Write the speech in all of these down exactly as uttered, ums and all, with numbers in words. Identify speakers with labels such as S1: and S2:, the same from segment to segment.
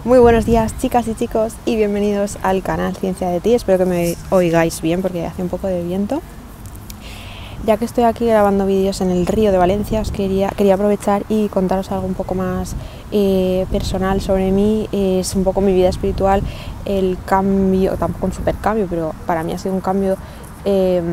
S1: Muy buenos días, chicas y chicos, y bienvenidos al canal Ciencia de Ti. Espero que me oigáis bien porque hace un poco de viento. Ya que estoy aquí grabando vídeos en el río de Valencia, os quería, quería aprovechar y contaros algo un poco más eh, personal sobre mí. Es un poco mi vida espiritual, el cambio, tampoco un super cambio, pero para mí ha sido un cambio eh,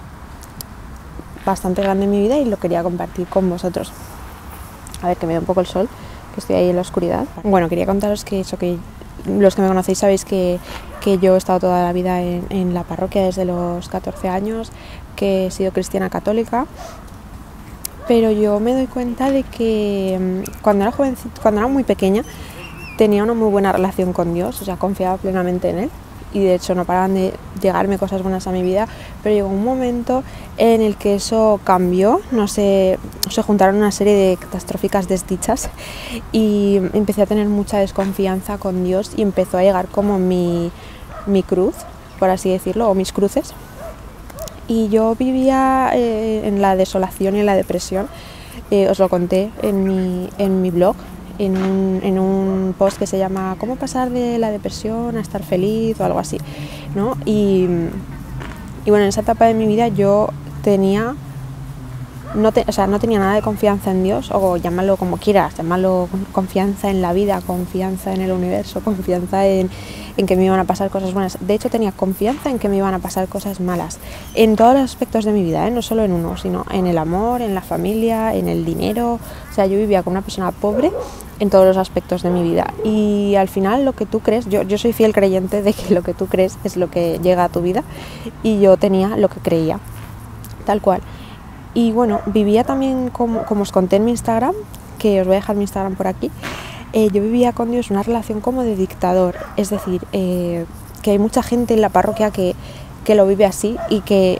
S1: bastante grande en mi vida y lo quería compartir con vosotros. A ver, que me dé un poco el sol, que estoy ahí en la oscuridad. Bueno, quería contaros que eso, que los que me conocéis sabéis que, que yo he estado toda la vida en, en la parroquia desde los catorce años, que he sido cristiana católica, pero yo me doy cuenta de que cuando era jovencita, cuando era muy pequeña, tenía una muy buena relación con Dios, o sea, confiaba plenamente en Él. Y de hecho no paraban de llegarme cosas buenas a mi vida, pero llegó un momento en el que eso cambió, no sé, se juntaron una serie de catastróficas desdichas y empecé a tener mucha desconfianza con Dios y empezó a llegar como mi, mi cruz, por así decirlo, o mis cruces. Y yo vivía eh, en la desolación y en la depresión, eh, os lo conté en mi, en mi blog. En un, en un post que se llama ¿Cómo pasar de la depresión a estar feliz? O algo así, ¿no? Y, y bueno, en esa etapa de mi vida yo tenía no, te, o sea, no tenía nada de confianza en Dios, o llámalo como quieras, llámalo confianza en la vida, confianza en el universo, confianza en, en que me iban a pasar cosas buenas. De hecho tenía confianza en que me iban a pasar cosas malas, en todos los aspectos de mi vida, ¿eh? No solo en uno, sino en el amor, en la familia, en el dinero. O sea, yo vivía con una persona pobre en todos los aspectos de mi vida, y al final lo que tú crees, yo, yo soy fiel creyente de que lo que tú crees es lo que llega a tu vida, y yo tenía lo que creía, tal cual. Y bueno, vivía también, como, como os conté en mi Instagram, que os voy a dejar mi Instagram por aquí, eh, yo vivía con Dios una relación como de dictador, es decir, eh, que hay mucha gente en la parroquia que, que lo vive así, y que,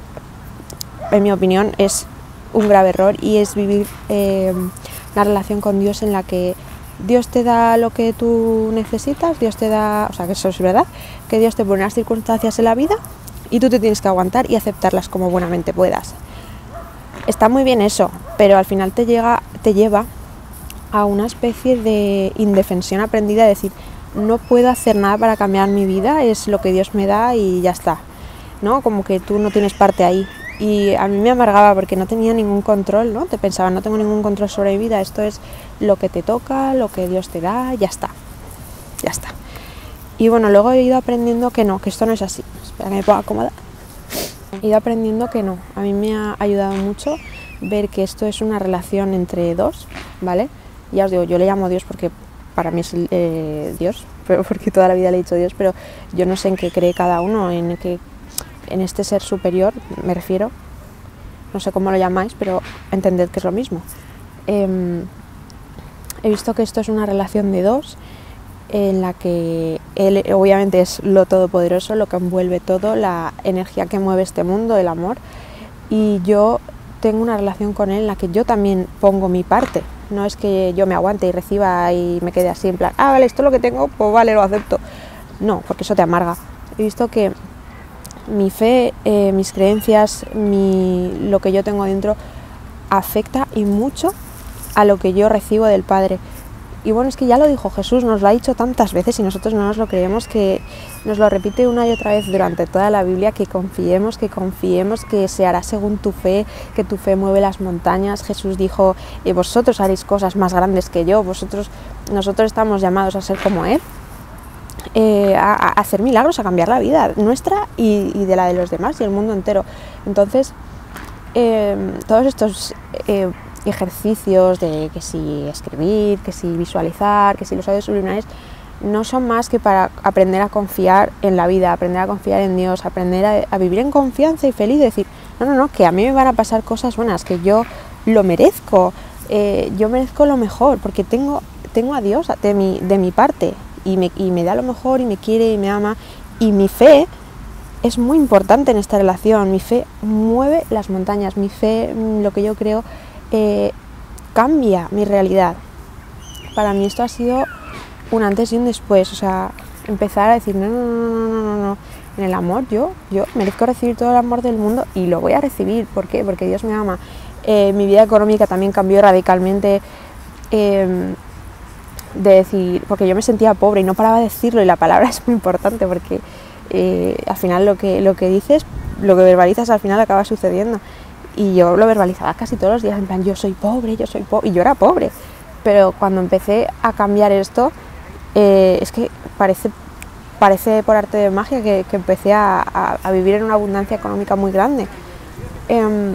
S1: en mi opinión, es un grave error, y es vivir eh, una relación con Dios en la que Dios te da lo que tú necesitas, Dios te da, o sea, que eso es verdad, que Dios te pone las circunstancias en la vida y tú te tienes que aguantar y aceptarlas como buenamente puedas. Está muy bien eso, pero al final te, llega, te lleva a una especie de indefensión aprendida, de decir, no puedo hacer nada para cambiar mi vida, es lo que Dios me da y ya está, ¿no? Como que tú no tienes parte ahí. Y a mí me amargaba porque no tenía ningún control, ¿no? Te pensaba, no tengo ningún control sobre mi vida, esto es lo que te toca, lo que Dios te da, ya está, ya está. Y bueno, luego he ido aprendiendo que no, que esto no es así. Espera que me ponga cómoda. He ido aprendiendo que no. A mí me ha ayudado mucho ver que esto es una relación entre dos, ¿vale? Ya os digo, yo le llamo Dios porque para mí es eh, Dios, pero porque toda la vida le he dicho Dios, pero yo no sé en qué cree cada uno, en qué, en este ser superior me refiero. No sé cómo lo llamáis, pero entended que es lo mismo. Eh, he visto que esto es una relación de dos, en la que Él obviamente es lo todopoderoso, lo que envuelve todo, la energía que mueve este mundo, el amor, y yo tengo una relación con Él en la que yo también pongo mi parte. No es que yo me aguante y reciba y me quede así en plan, ah, vale, esto es lo que tengo, pues vale, lo acepto. No, porque eso te amarga. He visto que mi fe, eh, mis creencias, mi, lo que yo tengo dentro afecta y mucho a lo que yo recibo del Padre. Y bueno, es que ya lo dijo Jesús, nos lo ha dicho tantas veces y nosotros no nos lo creemos, que nos lo repite una y otra vez durante toda la Biblia, que confiemos, que confiemos, que se hará según tu fe, que tu fe mueve las montañas. Jesús dijo, eh, vosotros haréis cosas más grandes que yo, vosotros, nosotros estamos llamados a ser como Él, eh, a, a hacer milagros, a cambiar la vida nuestra y, y de la de los demás y el mundo entero. Entonces, eh, todos estos Eh, ejercicios de que si escribir, que si visualizar, que si los audios subliminales, no son más que para aprender a confiar en la vida, aprender a confiar en Dios, aprender a, a vivir en confianza y feliz, decir, no, no, no, que a mí me van a pasar cosas buenas, que yo lo merezco, eh, yo merezco lo mejor, porque tengo, tengo a Dios de mi, de mi parte, y me, y me da lo mejor, y me quiere, y me ama, y mi fe es muy importante en esta relación. Mi fe mueve las montañas, mi fe, lo que yo creo, Eh, cambia mi realidad. Para mí esto ha sido un antes y un después, o sea, empezar a decir no, no, no, no, no, no, en el amor yo, yo merezco recibir todo el amor del mundo y lo voy a recibir. ¿Por qué? Porque Dios me ama. Eh, mi vida económica también cambió radicalmente. Eh, de decir, porque yo me sentía pobre y no paraba de decirlo, y la palabra es muy importante porque eh, al final lo que, lo que dices, lo que verbalizas al final acaba sucediendo. Y yo lo verbalizaba casi todos los días, en plan, yo soy pobre, yo soy pobre, y yo era pobre. Pero cuando empecé a cambiar esto, eh, es que parece, parece por arte de magia que, que empecé a, a, a vivir en una abundancia económica muy grande. Eh,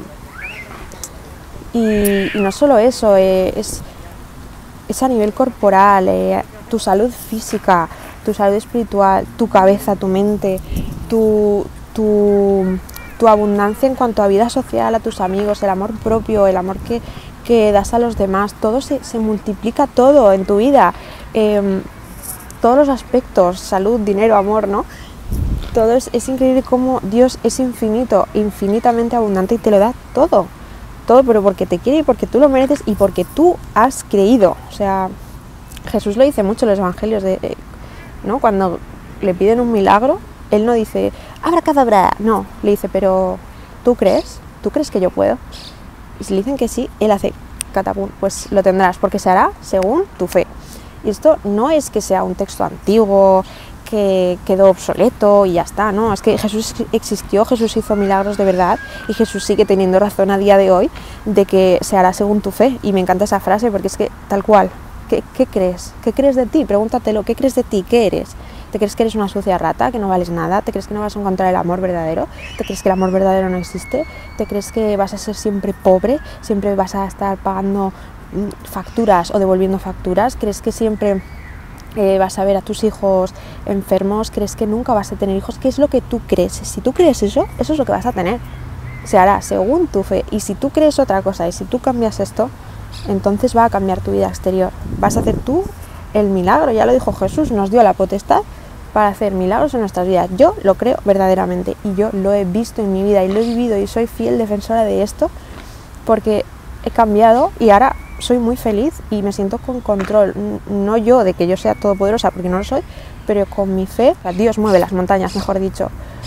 S1: y, y no solo eso, eh, es, es a nivel corporal, eh, tu salud física, tu salud espiritual, tu cabeza, tu mente, tu... tu tu abundancia en cuanto a vida social, a tus amigos, el amor propio, el amor que, que das a los demás, todo se, se multiplica todo en tu vida, eh, todos los aspectos, salud, dinero, amor, ¿no? Todo es, es increíble cómo Dios es infinito, infinitamente abundante y te lo da todo, todo, pero porque te quiere y porque tú lo mereces y porque tú has creído. O sea, Jesús lo dice mucho en los evangelios, de, eh, ¿no? Cuando le piden un milagro, Él no dice, abracadabra, no, le dice, pero ¿tú crees? ¿Tú crees que yo puedo? Y si le dicen que sí, Él hace catapum, pues lo tendrás, porque se hará según tu fe. Y esto no es que sea un texto antiguo, que quedó obsoleto y ya está, no, es que Jesús existió, Jesús hizo milagros de verdad y Jesús sigue teniendo razón a día de hoy de que se hará según tu fe. Y me encanta esa frase porque es que tal cual, ¿qué, qué crees? ¿Qué crees de ti? Pregúntatelo, ¿qué crees de ti? ¿Qué eres? ¿Te crees que eres una sucia rata, que no vales nada? ¿Te crees que no vas a encontrar el amor verdadero? ¿Te crees que el amor verdadero no existe? ¿Te crees que vas a ser siempre pobre? ¿Siempre vas a estar pagando facturas o devolviendo facturas? ¿Crees que siempre eh, vas a ver a tus hijos enfermos? ¿Crees que nunca vas a tener hijos? ¿Qué es lo que tú crees? Si tú crees eso, eso es lo que vas a tener. Se hará según tu fe. Y si tú crees otra cosa y si tú cambias esto, entonces va a cambiar tu vida exterior. Vas a hacer tú el milagro. Ya lo dijo Jesús, nos dio la potestad para hacer milagros en nuestras vidas. Yo lo creo verdaderamente y yo lo he visto en mi vida y lo he vivido y soy fiel defensora de esto porque he cambiado y ahora soy muy feliz y me siento con control. No yo de que yo sea todopoderosa, porque no lo soy, pero con mi fe, Dios mueve las montañas, mejor dicho,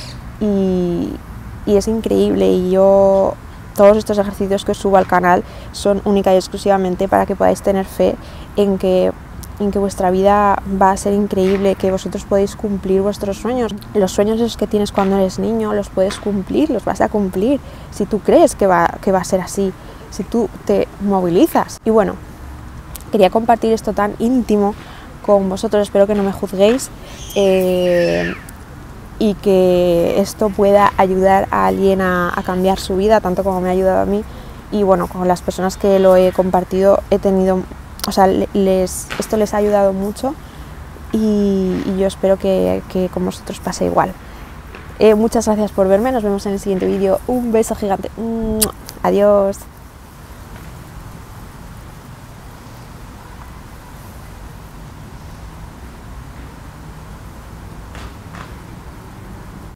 S1: y, y es increíble. Y yo, todos estos ejercicios que os subo al canal son única y exclusivamente para que podáis tener fe en que en que vuestra vida va a ser increíble, que vosotros podéis cumplir vuestros sueños. Los sueños esos que tienes cuando eres niño los puedes cumplir, los vas a cumplir si tú crees que va, que va a ser así, si tú te movilizas. Y bueno, quería compartir esto tan íntimo con vosotros, espero que no me juzguéis eh, y que esto pueda ayudar a alguien a, a cambiar su vida, tanto como me ha ayudado a mí. Y bueno, con las personas que lo he compartido he tenido... O sea, les, esto les ha ayudado mucho y, y yo espero que, que con vosotros pase igual. Eh, muchas gracias por verme, nos vemos en el siguiente vídeo. Un beso gigante. Adiós.